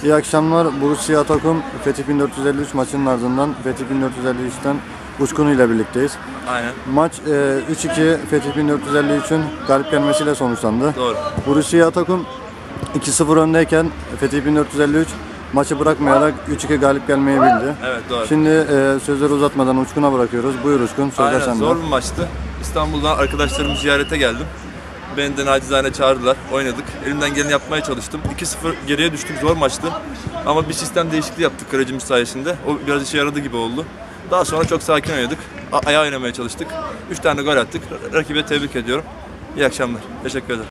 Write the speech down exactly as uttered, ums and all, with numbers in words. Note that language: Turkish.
İyi akşamlar. Borussia Atakum Fetih bin dört yüz elli üç maçının ardından Fetih bin dört yüz elli üç'ten Uçkunu ile birlikteyiz. Aynen. Maç e, üç iki Fetih bin dört yüz elli üçün galip gelmesiyle sonuçlandı. Doğru. Borussia Atakum iki sıfır öndeyken Fetih bin dört yüz elli üç maçı bırakmayarak üç iki galip gelmeyi bildi. Evet, doğru. Şimdi e, sözleri uzatmadan Uçkun'a bırakıyoruz. Buyur Uçkun, sözler Aynen, sende. zor bir maçtı. İstanbul'dan arkadaşlarımı ziyarete geldim. Beni de nacizane çağırdılar, oynadık. Elimden geleni yapmaya çalıştım. iki sıfır geriye düştük, zor maçtı. Ama bir sistem değişikliği yaptık kalecimiz sayesinde. O biraz işe yaradı gibi oldu. Daha sonra çok sakin oynadık. A- ayağa oynamaya çalıştık. üç tane gol attık. Rakibe tebrik ediyorum. İyi akşamlar. Teşekkür ederim.